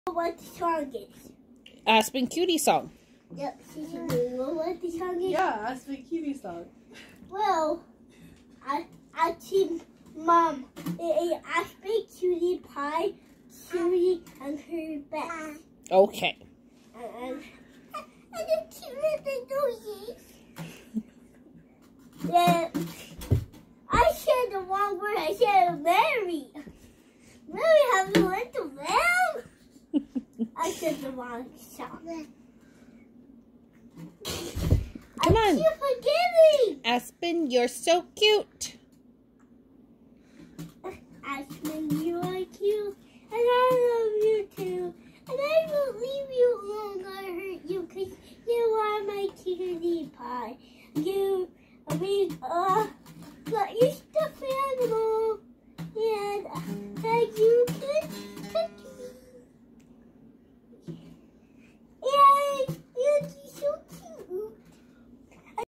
What the song is? Aspen Cutie song. Yep, she should know what the song is. Yeah, Aspen Cutie song. Well, I think Mom ate Aspen Cutie Pie, Cutie, and her best. Okay. And the cute little noses. Yeah, I said the wrong word. I said Mary. Mary haven't went to them. I said the wrong song. Come on. I keep forgetting. Aspen, you're so cute. Aspen, you are cute, and I love you too. And I will leave you alone or hurt you because you are my cutie pie.